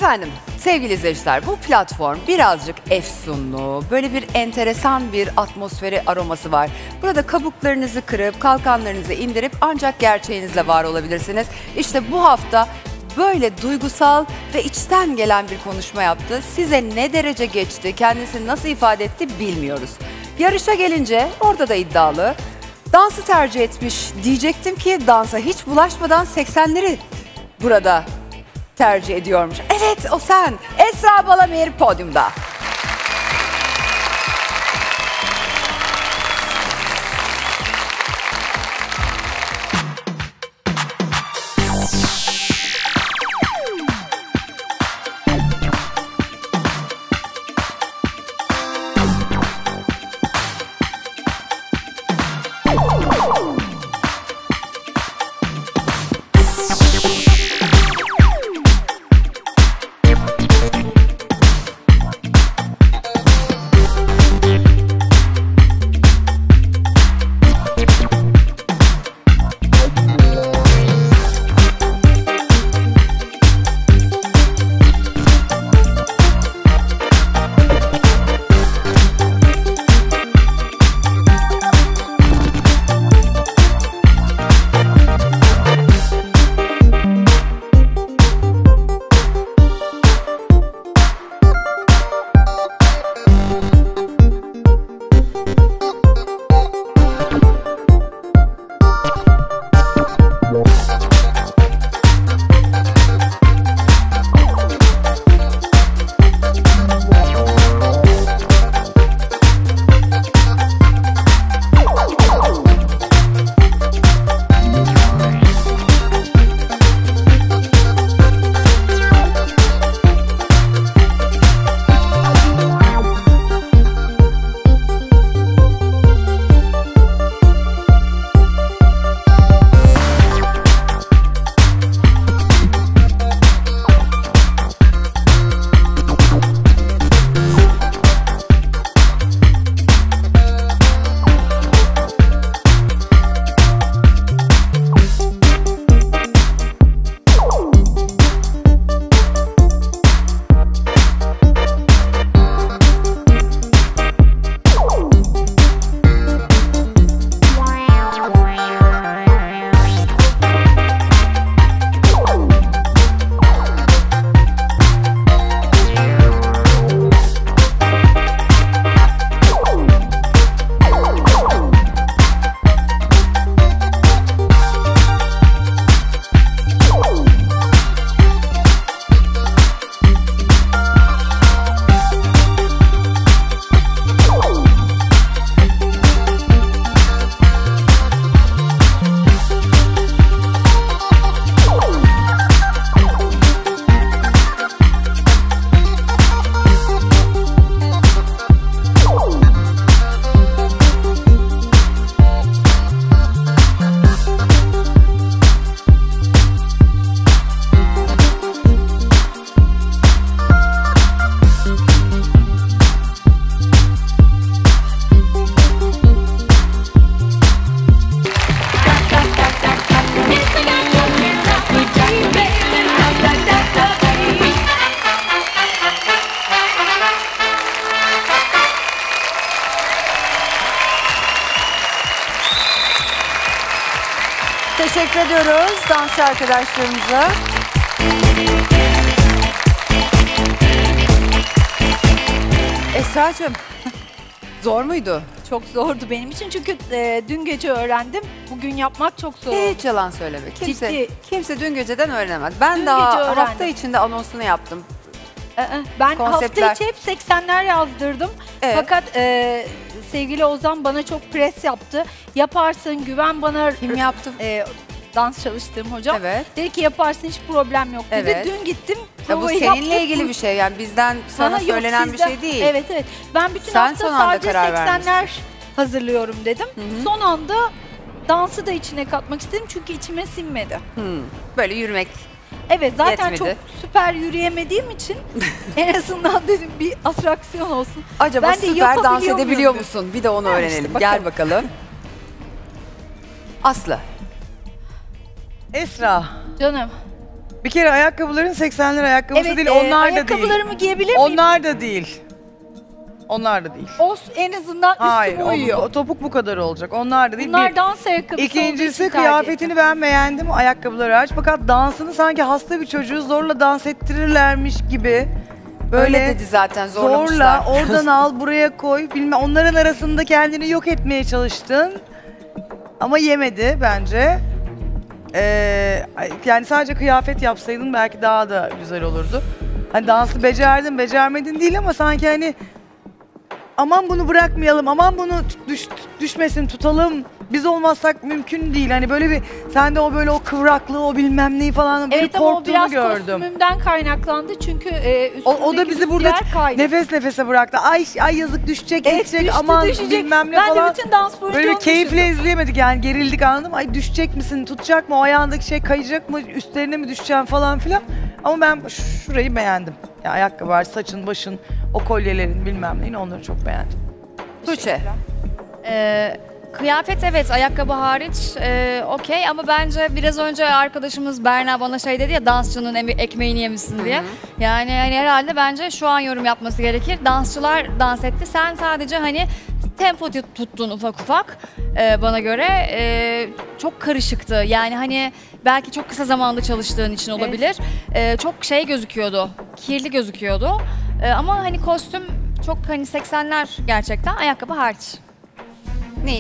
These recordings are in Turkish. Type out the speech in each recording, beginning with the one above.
Efendim, sevgili izleyiciler, bu platform birazcık efsunlu, böyle bir enteresan bir atmosferi, aroması var. Burada kabuklarınızı kırıp, kalkanlarınızı indirip ancak gerçeğinizle var olabilirsiniz. İşte bu hafta böyle duygusal ve içten gelen bir konuşma yaptı. Size ne derece geçti, kendisini nasıl ifade etti bilmiyoruz. Yarışa gelince orada da iddialı. Dansı tercih etmiş diyecektim ki dansa hiç bulaşmadan 80'leri burada tercih ediyormuş. Evet, o sen. Esra Balamir podyumda. Teşekkür ediyoruz dansçı arkadaşlarımıza. Esra'cığım, zor muydu? Çok zordu benim için çünkü dün gece öğrendim. Bugün yapmak çok zor oldu. Hiç yalan söyleme. Ciddi. Kimse dün geceden öğrenemez. Ben Dün daha hafta içinde anonsunu yaptım. Ben Konseptler. hafta içi hep 80'ler yazdırdım. Evet. Fakat sevgili Ozan bana çok pres yaptı. Yaparsın, güven bana. Kim yaptı? Dans çalıştığım hocam. Evet. Dedi ki yaparsın, hiç problem yok dedi. Evet. Dün gittim. Ya bu seninle ilgili bir şey, yani bizden sana söylenen yok, bir şey değil. Evet. Ben bütün Sen hafta son anda sadece karar 80'ler hazırlıyorum dedim. Hı-hı. Son anda dansı da içine katmak istedim çünkü içime sinmedi. Böyle yürümek. Evet, zaten yetmedi. çok süper yürüyemediğim için en azından dedim bir atraksiyon olsun. Acaba Ben de süper dans yapabiliyor edebiliyor muyum? musun? Bir de onu Yani öğrenelim. işte, Gel bakalım. Aslı. Esra, Canım. Bir kere ayakkabıların 80'ler ayakkabısı Evet, değil, onlar da değil. ayakkabılarımı giyebilir miyim? Onlar da değil. Onlar da değil. O en azından Hayır, üstüme uyuyor. o topuk bu kadar olacak. Onlar da değil. Bunlar Bir- dans ayakkabısı olduğu İkincisi için tercih kıyafetini ettim. ben beğendim, ayakkabıları hariç. Fakat dansını sanki hasta bir çocuğu zorla dans ettirirlermiş gibi. Böyle Öyle dedi zaten, zorlamışlar. zorla oradan al buraya koy. Bilmem, onların arasında kendini yok etmeye çalıştın. Ama yemedi bence. Yani sadece kıyafet yapsaydın belki daha da güzel olurdu. Hani dansı becerdin, becermedin değil ama sanki hani aman bunu bırakmayalım, aman bunu düşmesin, tutalım. Biz olmazsak mümkün değil. Hani böyle bir sende o böyle o kıvraklığı, o bilmem neyi falan böyle Evet ama o korktuğunu biraz gördüm. kostümümden kaynaklandı çünkü O da bizi burada nefes nefese bıraktı. Ay yazık düşecek, geçecek, düştü, aman düşecek. bilmem ne Ben falan. de bütün dans boyunca Böyle bir onu keyifle düşündüm. izleyemedik yani, gerildik, anladın mı? Ay düşecek misin, tutacak mı, o ayağındaki şey kayacak mı, üstlerine mi düşeceğim falan filan. Ama ben şurayı beğendim. Ya ayakkabı var, saçın, başın, o kolyelerin bilmem neyin, onları çok beğendim. Tuğçe. Kıyafet evet, ayakkabı hariç okey ama bence biraz önce arkadaşımız Berna bana şey dedi ya, dansçının ekmeğini yemişsin diye. Yani hani herhalde bence şu an yorum yapması gerekir. Dansçılar dans etti. Sen sadece hani tempo tuttun ufak ufak bana göre. Çok karışıktı. Yani hani belki çok kısa zamanda çalıştığın için olabilir. Çok şey gözüküyordu. Kirli gözüküyordu. Ama hani kostüm çok hani 80'ler gerçekten, ayakkabı hariç. Nil.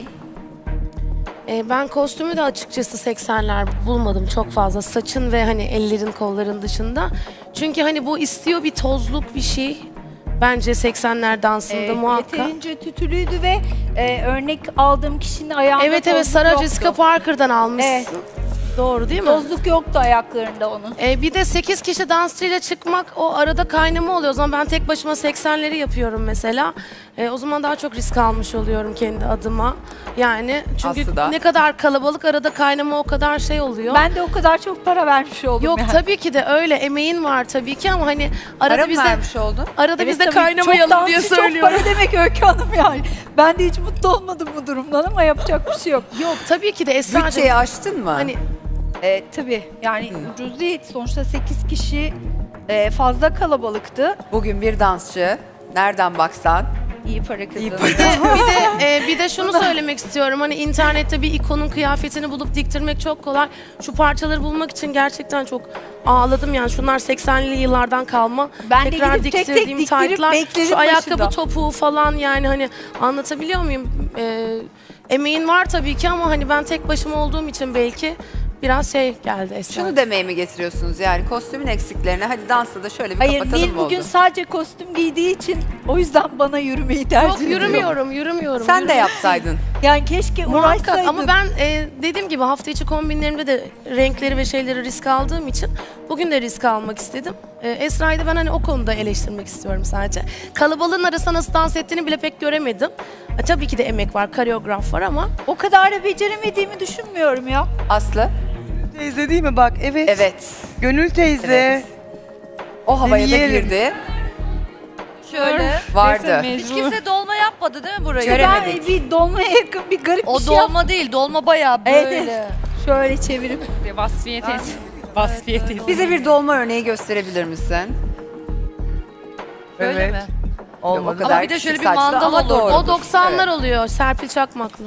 Ben kostümü de açıkçası 80'ler bulmadım çok fazla. Saçın ve hani ellerin, kolların dışında. Çünkü hani bu istiyor bir tozluk bir şey. Bence 80'ler dansında muhakkak. Yeterince tütülüydü ve örnek aldığım kişinin ayağında Evet tozluk Sarah yoktu. Jessica Parker'dan almışsın. Evet. Doğru değil mi? Tozluk yoktu ayaklarında onun. Bir de 8 kişi dansçıyla çıkmak, o arada kaynama oluyor. O zaman ben tek başıma 80'leri yapıyorum mesela. O zaman daha çok risk almış oluyorum kendi adıma. Yani çünkü Aslında. ne kadar kalabalık, arada kaynama o kadar şey oluyor. Ben de o kadar çok para vermiş oldum Yok yani. tabii ki de öyle, emeğin var tabii ki ama hani Ara arada mı bizde vermiş oldun? arada biz de tabii, kaynamayalım çok diye dansçı, söylüyorum. Çok para demek Öykü Hanım yani. Ben de hiç mutlu olmadım bu durumdan ama yapacak bir şey yok. Yok tabii ki de Esra'cığım. Bütçeyi aştın mı? Hani Tabii yani ucuz değil. Sonuçta 8 kişi fazla kalabalıktı. Bugün bir dansçı, nereden baksan İyi para kazanıyor. bir de şunu söylemek istiyorum. Hani internette bir ikonun kıyafetini bulup diktirmek çok kolay. Şu parçaları bulmak için gerçekten çok ağladım yani. Şunlar 80'li yıllardan kalma. Ben de tekrar gidip tek tek diktirdiğim diktirip taytlar. bekledim Şu ayakkabı başında. topuğu falan, yani hani anlatabiliyor muyum? Emeğin var tabii ki ama hani ben tek başıma olduğum için belki biraz şey geldi Esra. şunu demeye mi getiriyorsunuz yani, kostümün eksiklerine hadi dansta da şöyle bir Hayır kapatalım Nil mı bugün oldu? sadece kostüm giydiği için o yüzden bana yürümeyi tercih Yok ediyor. yürümüyorum. Sen de yapsaydın. Yani keşke Muhakkak uğraşsaydım. ama ben dediğim gibi hafta içi kombinlerimde de renkleri ve şeyleri risk aldığım için bugün de risk almak istedim. Esra'yı da ben hani o konuda eleştirmek istiyorum sadece. Kalabalığın arasında nasıl dans ettiğini bile pek göremedim. Tabii ki de emek var, koreograf var ama O kadar da beceremediğimi düşünmüyorum ya. Aslı? Teyze değil mi bak? Evet. Evet. Gönül teyze. Evet. O havaya da Yerim. girdi. Şöyle. Vardı. Hiç kimse dolma yapmadı değil mi burayı? Göremedik. Ben bir dolmaya yakın bir garip O bir şey yaptım. dolma değil, dolma bayağı böyle. Evet, Şöyle çevirip. Vasfiye teyze. Vasfiye teyze. Bize bir dolma örneği gösterebilir misin? Öyle Evet. mi? Olmadı. O kadar Ama bir de küçük şöyle bir saçlı mandal ama olur. doğrudur. o 90'lar Evet. oluyor. Serpil Çakmaklı.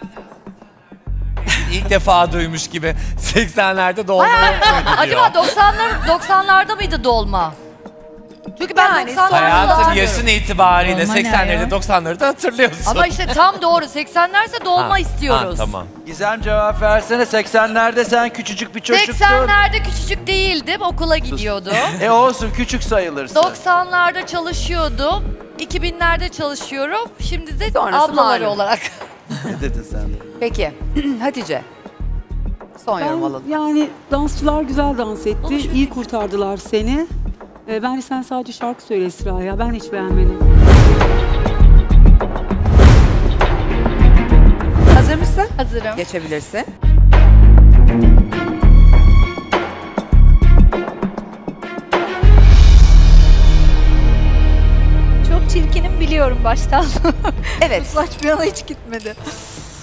İlk defa duymuş gibi 80'lerde dolma Acaba 90'larda mıydı dolma? Çünkü ben Yani 90'larda Hayatın hatırlıyorum. yaşın itibariyle Dolma ne 80'leri ya? 90'ları da hatırlıyorsun. Ama işte tam doğru. 80'lerse dolma Ha, istiyoruz. Ha, tamam. Gizem cevap versene, 80'lerde sen küçücük bir çocuktun. 80'lerde küçücük değildim. Okula gidiyordum. Olsun, küçük sayılırsın. 90'larda çalışıyordum. 2000'lerde çalışıyorum. Şimdi de Sonrası ablaları malum. olarak. Ne dedin sen de? Peki. Hatice. Son yorum alalım. Yani dansçılar güzel dans etti. İyi kurtardılar seni. Bence sen sadece şarkı söyle Esra ya. Ben hiç beğenmedim. Hazır mısın? Hazırım. Geçebilirsin. Çok çirkinim biliyorum baştan. Evet. Bu saç bir yana hiç gitmedi.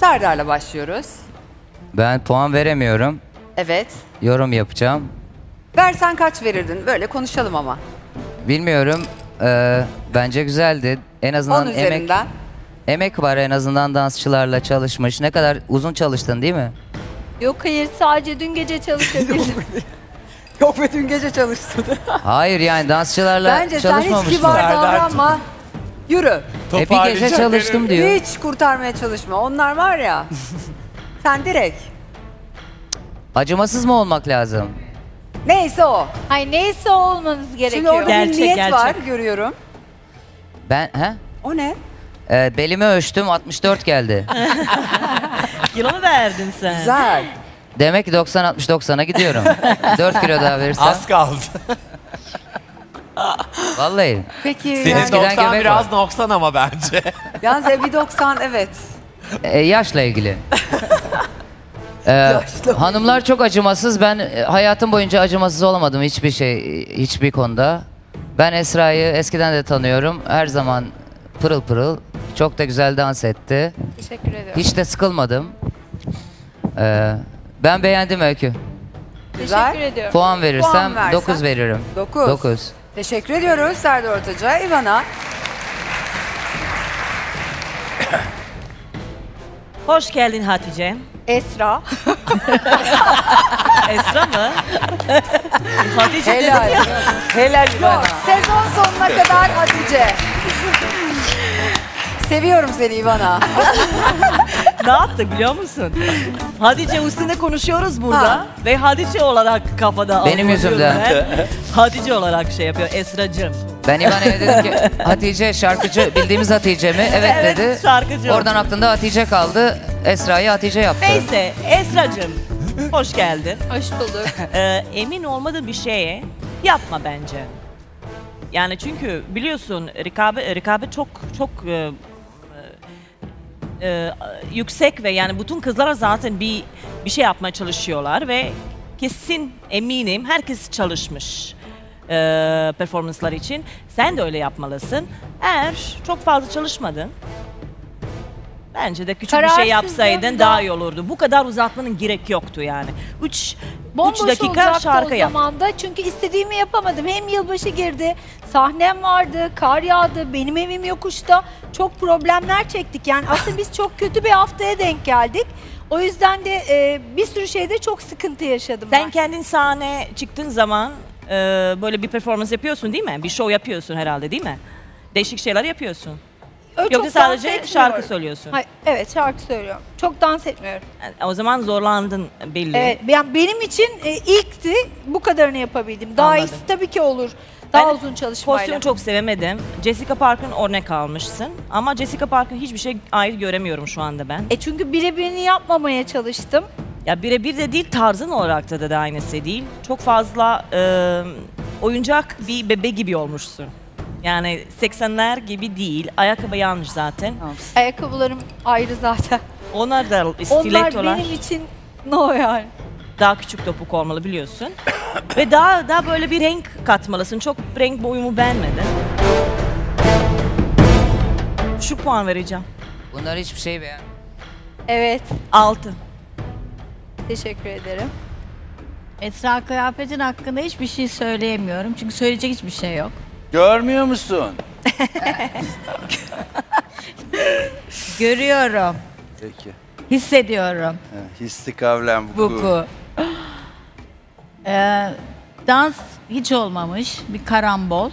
Serdar'la başlıyoruz. Ben puan veremiyorum. Evet. Yorum yapacağım. Versen kaç verirdin? Böyle konuşalım ama. Bilmiyorum. Bence güzeldi. En 10 azından üzerinden. emek var, en azından dansçılarla çalışmış. Ne kadar uzun çalıştın değil mi? Yok hayır, sadece dün gece çalışabildim. Yok be, dün gece çalıştın. Hayır, yani dansçılarla Bence sen hiç çalışmamış kibar mı? davranma. Yürü. Bir gece çalıştım diyor. Hiç kurtarmaya çalışma. Onlar var ya. Sen direkt. Acımasız mı olmak lazım? Neyse o. Hayır, neyse olmanız Şimdi gerekiyor. orada bir niyet var görüyorum. He? O ne? Belimi ölçtüm, 64 geldi. Kilo mu verdin sen? Güzel. Demek ki 90-60-90'a gidiyorum. 4 kilo daha verirsem. Az kaldı. Vallahi. Peki. Senin Eskiden 90 göbek biraz var. 90 ama bence. Yalnız bir 90 evet. Yaşla ilgili. Hanımlar çok acımasız. Ben hayatım boyunca acımasız olamadım hiçbir konuda. Ben Esra'yı eskiden de tanıyorum. Her zaman pırıl pırıl. Çok da güzel dans etti. Teşekkür ediyorum. Hiç de sıkılmadım. Ben beğendim Öykü. Güzel. Teşekkür ediyorum. Puan verirsem Puan versen? 9 veririm. 9. 9. Teşekkür ediyoruz Serdar Ortaç'a. İvana. Hoş geldin Hatice. Esra. Esra mı? Hatice Helal. Helal İvana. Sezon sonuna kadar Hatice. Seviyorum seni İvana. ne yaptı biliyor musun? Hatice üstünde konuşuyoruz burada. Ha. Ve Hatice olarak kafada Benim yüzümden. ben. Hatice olarak şey yapıyor Esracığım. Ben İvana'ya dedim ki Hatice şarkıcı, bildiğimiz Hatice mi? Evet, Evet, dedi. şarkıcı. Oradan aklında Hatice kaldı. Esra'yı Hatice yaptı. Neyse Esracığım hoş geldin. Hoş bulduk. Emin olmadığın bir şeye yapma bence. Yani çünkü biliyorsun rekabet çok yüksek ve yani bütün kızlar zaten bir şey yapmaya çalışıyorlar ve kesin eminim herkes çalışmış performanslar için. Sen de öyle yapmalısın. Eğer çok fazla çalışmadın, bence de küçük bir şey yapsaydın daha iyi olurdu. Bu kadar uzatmanın gerek yoktu yani. 3 Bomboş dakika olacaktı şarkı o yap. zaman da, çünkü istediğimi yapamadım. Hem yılbaşı girdi, sahnem vardı, kar yağdı, benim evim yokuşta. Çok problemler çektik. Yani aslında biz çok kötü bir haftaya denk geldik. O yüzden de bir sürü şeyde çok sıkıntı yaşadım Sen ben. kendin sahneye çıktığın zaman böyle bir performans yapıyorsun değil mi? Bir show yapıyorsun herhalde değil mi? Değişik şeyler yapıyorsun. Öyle Yoksa çok dans sadece etmiyorum. şarkı söylüyorsun. Hayır, evet, şarkı söylüyorum. Çok dans etmiyorum. O zaman zorlandın belli. Evet, yani benim için ilkti, bu kadarını yapabildim. Daha Anladım. iyisi tabii ki olur. Daha Ben uzun çalışmayla. Kostümü çok sevemedim. Jessica Parker'ın örnek almışsın. Ama Jessica Parker'ın hiçbir şey ait göremiyorum şu anda ben. Çünkü birebirini yapmamaya çalıştım. Ya birebir de değil, tarzın olarak da aynısı değil. Çok fazla oyuncak bir bebe gibi olmuşsun. Yani 80'ler gibi değil. Ayakkabı yanlış zaten. Ayakkabılarım ayrı zaten. Onlar da Onlar stilettolar. benim için no yani. Daha küçük topuk olmalı biliyorsun. Ve daha böyle bir renk katmalısın. Çok renk boyumu beğenmedim. Şu puan vereceğim. Bunlar hiçbir şey beğenmedim. Evet, 6. teşekkür ederim. Esra kıyafetin hakkında hiçbir şey söyleyemiyorum. Çünkü söyleyecek hiçbir şey yok. Görmüyor musun? Görüyorum, Peki. hissediyorum. Hissi kavlen vuku. Dans hiç olmamış, bir karambol.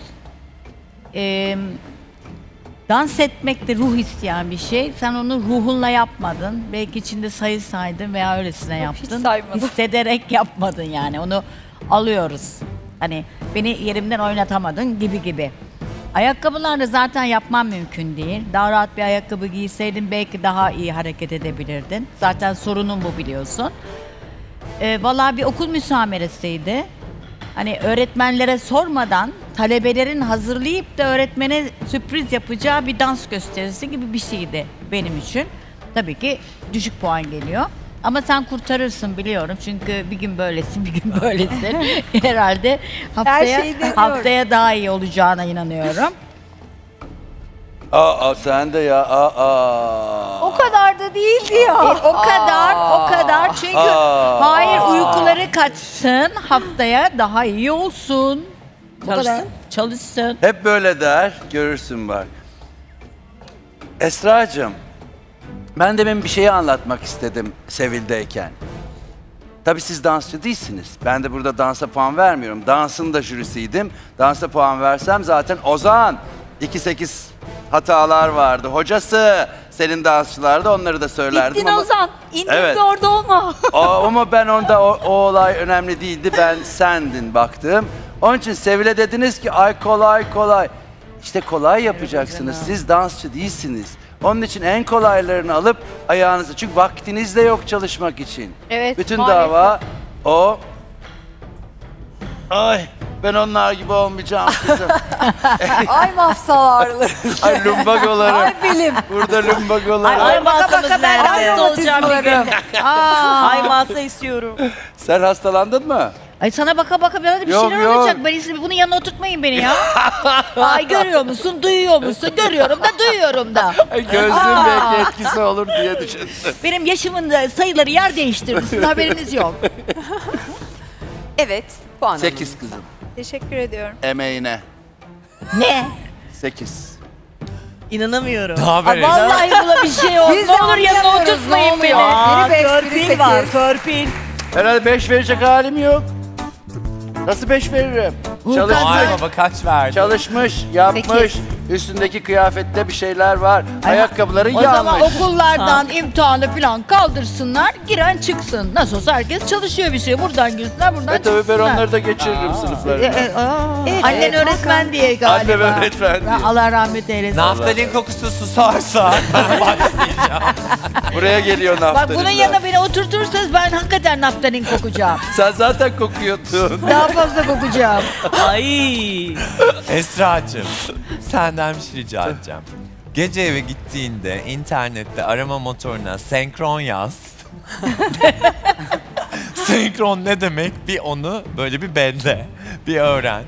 Dans etmek de ruh isteyen bir şey. Sen onu ruhunla yapmadın. Belki içinde sayı saydın veya öylesine yaptın. saymadım. Hissederek yapmadın yani. Onu alıyoruz. Hani beni yerimden oynatamadın gibi. Ayakkabılarla zaten yapmam mümkün değil. Daha rahat bir ayakkabı giyseydin belki daha iyi hareket edebilirdin. Zaten sorunun bu, biliyorsun. Vallahi bir okul müsameresiydi. Hani öğretmenlere sormadan talebelerin hazırlayıp da öğretmene sürpriz yapacağı bir dans gösterisi gibi bir şeydi benim için. Tabii ki düşük puan geliyor. Ama sen kurtarırsın biliyorum, çünkü bir gün böylesin, bir gün böylesin. Herhalde Her şeyi deniyorum. haftaya daha iyi olacağına inanıyorum. Aa sen de ya. O kadar da değildi ya. O kadar. Çünkü hayır uykuları kaçsın, haftaya daha iyi olsun. Bu kadar. Çalışsın. Çalışsın. Hep böyle der, görürsün bak. Esra'cığım, ben demin bir şeyi anlatmak istedim Sevil'deyken. Tabii siz dansçı değilsiniz. Ben de burada dansa puan vermiyorum. Dansın da jürisiydim. Dansa puan versem zaten Ozan 2-8 hatalar vardı. Hocası senin dansçılarda onları da söylerdim İttin ama... Ozan. İndir Evet. de orada olma. Ama ben onda o olay önemli değildi. Ben sendin baktım. Onun için Sevil'e dediniz ki ay kolay. İşte kolay yapacaksınız. Siz dansçı değilsiniz. Onun için en kolaylarını alıp ayağınızı... Çünkü vaktiniz de yok çalışmak için. Evet, Bütün maalesef. dava o... Ay ben onlar gibi olmayacağım kızım. Ay mafsalarlı. Ay lumbagolarım. Ay bilim. Burada lumbagolarım. Ay masamız ben nerede? hasta olacağım bir gün. Ay masa istiyorum. Sen hastalandın mı? Ay sana baka bana da bir Yok, şeyler yok. olacak. Bunun yanına oturtmayın beni ya. Ay görüyor musun, duyuyor musun? Görüyorum da duyuyorum da. Ay gözlüğün belki etkisi olur diye düşündüm. Benim yaşımın da sayıları yer değiştirdi. Sizin haberiniz yok. Evet. Puan 8 kızım. Teşekkür ediyorum. Emeğine. Ne? 8. İnanamıyorum. Ne haber? Vallahi buna bir şey oldu. Biz Ne de olur yanına anlayamıyoruz, oturtmayın ne beni. oluyor? Aa, Biri 5, biri törpil var, 8. törpil. Herhalde 5 verecek halim yok. Nasıl 5 veririm? Çalışmış, Ay baba kaç verdi? çalışmış, yapmış. Sekiz. Üstündeki kıyafette bir şeyler var. Ayakkabıların O yanlış. zaman okullardan imtihanı falan kaldırsınlar, giren çıksın. Nasıl olsa herkes çalışıyor bir şey. Buradan girsinler, buradan Tabii ben çıksınlar. onları da geçiririm sınıflarına. Annen öğretmen diye galiba. Annem öğretmen diye. Allah rahmet eylesin. Naftalin kokusu susarsa ben başlayacağım. Buraya geliyor Bak naftalin. bunun yanına beni oturtursanız ben hakikaten naftalin kokacağım. Sen zaten kokuyordun. Daha fazla kokacağım. Ay. Esra'cığım senden bir şey rica edeceğim. Gece eve gittiğinde internette arama motoruna senkron yaz. Senkron ne demek? Bir onu böyle bir bende. Bir öğren.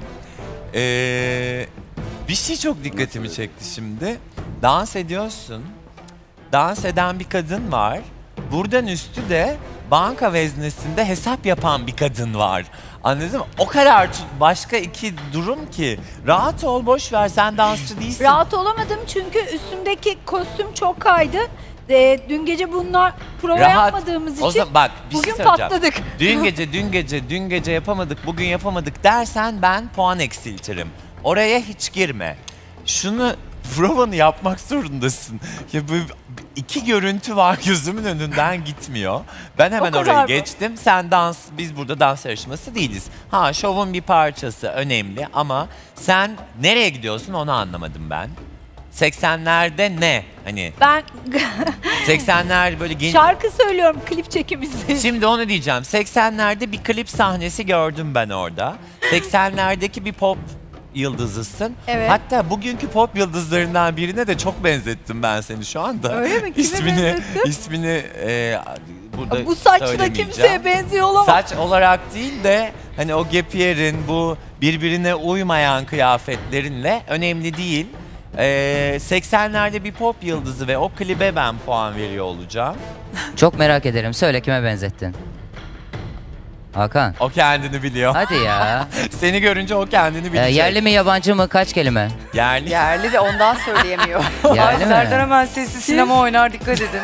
Bir şey çok dikkatimi çekti şimdi. Dans ediyorsun. Dans eden bir kadın var. Buradan üstü de banka veznesinde hesap yapan bir kadın var. Anladın mı? O kadar başka iki durum ki. Rahat ol, boş ver. Sen dansçı değilsin. Rahat olamadım çünkü üstümdeki kostüm çok kaydı. Dün gece bunlar prova yapmadığımız için O zaman bak bir bugün şey söyleyeceğim. patladık. Dün gece yapamadık, bugün yapamadık dersen ben puan eksiltirim. Oraya hiç girme. Şunu provanı yapmak zorundasın. Ya bu iki görüntü var gözümün önünden gitmiyor. Ben hemen O kadar oraya mı? geçtim. Biz burada dans yarışması değiliz. Şovun bir parçası önemli ama sen nereye gidiyorsun onu anlamadım ben. 80'lerde ne? Hani Ben 80'ler böyle genç... şarkı söylüyorum klip çekimizde. Şimdi onu diyeceğim. 80'lerde bir klip sahnesi gördüm ben orada. 80'lerdeki bir pop yıldızısın. Evet. Hatta bugünkü pop yıldızlarından birine de çok benzettim ben seni şu anda. Öyle mi? Kime benzettin? İsmini burada Bu saçla söylemeyeceğim. kimseye benziyor olamaz. Saç olarak değil de hani o Gapier'in bu birbirine uymayan kıyafetlerinle önemli değil. 80'lerde bir pop yıldızı ve o klibe ben puan veriyor olacağım. Çok merak ederim. Söyle kime benzettin? Hakan. O kendini biliyor. Hadi ya. Seni görünce o kendini bilecek. Yerli mi yabancı mı? Kaç kelime? Yerli. Yerli de ondan söyleyemiyor. Yerli mi? Serdar hemen sessiz sinema oynar, dikkat edin.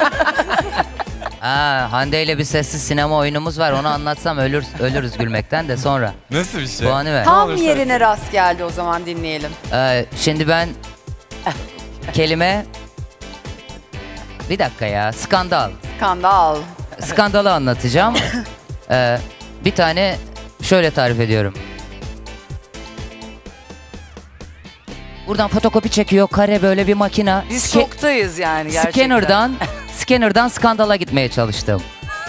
Hande ile bir sessiz sinema oyunumuz var. Onu anlatsam ölürüz gülmekten de sonra. Nasıl bir şey? Puanı ver. Tam olursa- yerine rast geldi, o zaman dinleyelim. Şimdi ben kelime... Bir dakika ya. Skandal. Skandal. Skandalı anlatacağım. Bir tane şöyle tarif ediyorum. Buradan fotokopi çekiyor. Kare böyle bir makina. Biz şoktayız yani gerçekten. Scanner'dan skandala gitmeye çalıştım.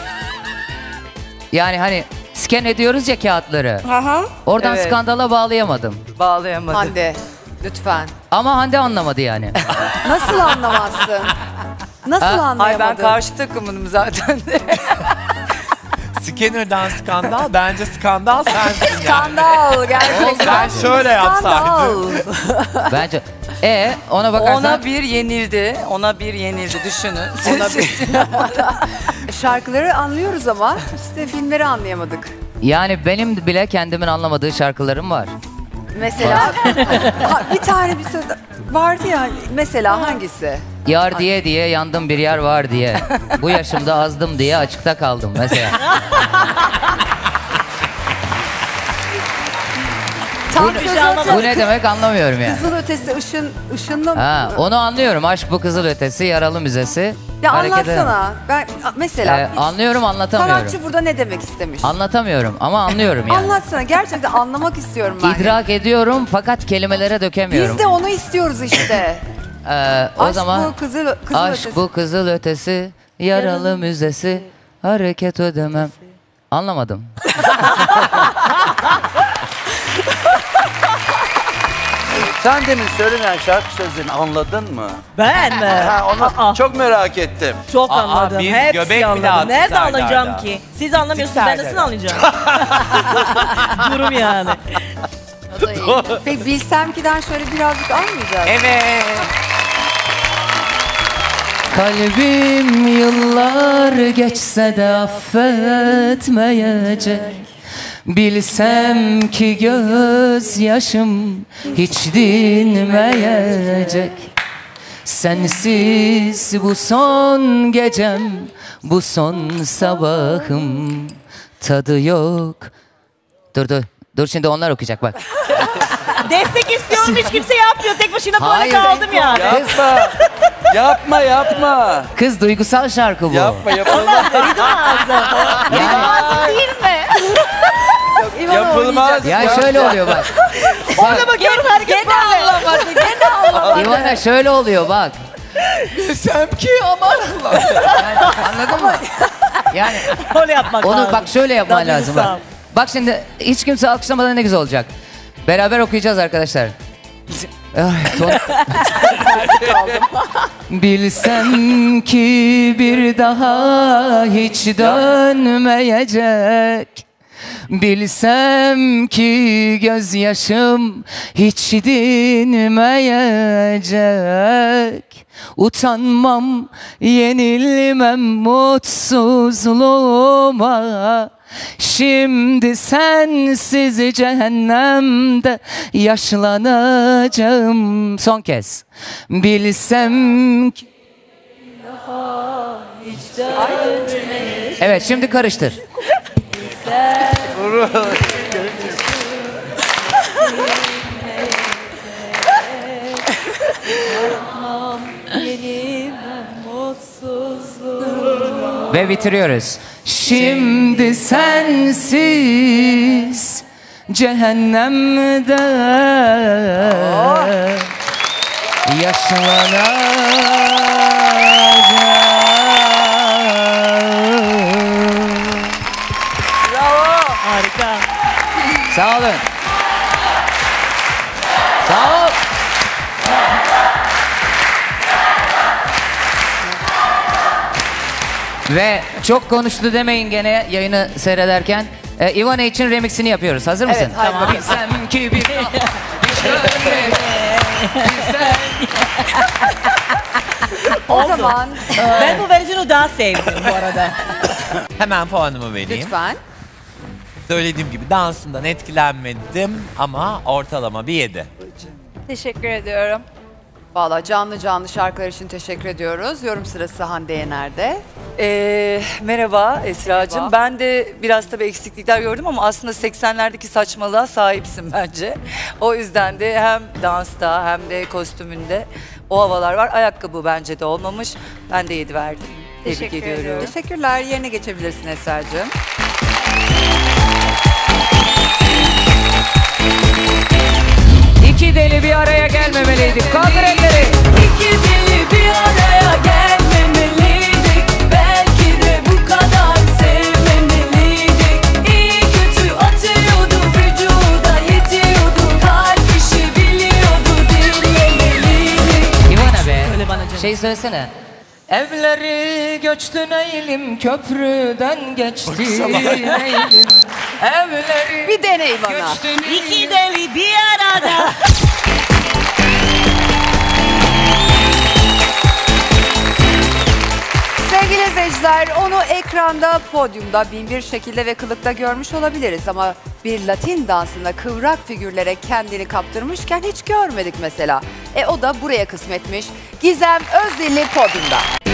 Yani hani scan ediyoruz ya kağıtları. Oradan Evet. skandala bağlayamadım. Bağlayamadım. Hande, lütfen. Ama Hande anlamadı yani. Nasıl anlamazsın? Nasıl anlayamadın? Ay ben karşı takımınım zaten. Scanner'dan skandal. Bence skandal sensin yani. Skandal gerçekten. Sen şöyle yapsaydın. Skandal. Bence Ona bakarsan Ona bir yenildi. Ona bir yenildi. Düşünün. Şarkıları anlıyoruz ama işte filmleri anlayamadık. yani benim bile kendimin anlamadığı şarkılarım var. Mesela bir tane bir söz vardı ya. Mesela hangisi? Yar diye diye yandım bir yer var diye. Bu yaşımda azdım diye açıkta kaldım mesela. Tam sözü Bu ne demek anlamıyorum yani. Kızıl ötesi ışınlı mı? Ha, onu anlıyorum. Aşk bu kızıl ötesi, yaralı müzesi. Ya Hareket eden. anlatsana. Ben mesela Anlıyorum, anlatamıyorum. sanatçı burada ne demek istemiş? Anlatamıyorum ama anlıyorum yani. Anlatsana. Gerçekten anlamak istiyorum ben. İdrak ediyorum fakat kelimelere dökemiyorum. Biz de onu istiyoruz işte. O Aşk zaman bu kızıl aşk ötesi. bu kızıl ötesi, yaralı müzesi, hareket ödemem. Anlamadım. Sen demin söylenen şarkı sözlerini anladın mı? Ben mi? Ha, onu çok merak ettim. Çok anladım. biz Hepsi göbek bile anladım. attık Nerede Serdar'da. alacağım ki? Siz anlamıyorsunuz, ben nasıl alacağım? Durum yani. O da iyi. Peki bilsem ki'den şöyle birazcık almayacağız. Evet. Kalbim yıllar geçse de affetmeyecek. Bilsem ki gözyaşım hiç dinmeyecek. Sensiz bu son gecem, bu son sabahım, tadı yok. Dur şimdi onlar okuyacak bak. Destek istiyorum, hiç kimse yapmıyor. Tek başına böyle Hayır. kaldım yani. Yapma. Kız duygusal şarkı bu. Yapma. Değil mi? Yapılmaz. Ya şöyle oluyor bak. Orada bakıyorum hareket böyle. İvana şöyle oluyor bak. Bilsem ki aman Allah. Yani, anladın mı? Yani Öyle yapmak onu lazım. bak şöyle yapman Daha lazım. duygusal. Bak şimdi hiç kimse alkışlamadan ne güzel olacak. Beraber okuyacağız arkadaşlar. Bilsem ki bir daha hiç dönmeyecek. Bilsem ki gözyaşım hiç dinmeyecek. Utanmam, yenilmem mutsuzluğuma. Şimdi sensiz cehennemde yaşlanacağım. Son kez. Bilsem ki... Evet şimdi karıştır. Ve bitiriyoruz. Şimdi sensiz cehennemde yaşlanacağım. Harika. Sağ olun. Sağ ol. Ve çok konuştu demeyin gene yayını seyrederken. Ivana için remixini yapıyoruz. Hazır mısın? Evet, haydi Tamam. Bilsem ki bir O zaman Ben bu versiyonu daha sevdim bu arada. Hemen puanımı vereyim. lütfen. Söylediğim gibi dansından etkilenmedim ama ortalama bir 7. Teşekkür ediyorum. Valla canlı canlı şarkılar için teşekkür ediyoruz. Yorum sırası Hande Yener'de. Merhaba Esra'cığım. Merhaba. Ben de biraz tabii eksiklikler gördüm ama aslında 80'lerdeki saçmalığa sahipsin bence. O yüzden de hem dansta hem de kostümünde o havalar var. Ayakkabı bence de olmamış. Ben de 7 verdim. Tebrik Teşekkür ediyorum. ediyorum. Teşekkürler. Yerine geçebilirsin Esra'cığım. İki deli bir araya gelmemeliydik. Kaldır elleri. İki deli bir araya gelmemeliydik. Belki de bu kadar sevmemeliydik. İyi kötü atıyordu vücuda yetiyordu. Kalp işi biliyordu dinlemeliydik. İvana be. Söyle bana canım. Şey söylesene. Evleri göçtü neylim, köprüden geçti neylim. Evleri Bir deney bana. göçtü İki deli bir arada. anda podyumda binbir şekilde ve kılıkta görmüş olabiliriz ama bir Latin dansında kıvrak figürlere kendini kaptırmışken hiç görmedik mesela. O da buraya kısmetmiş. Gizem Özdilli podyumda.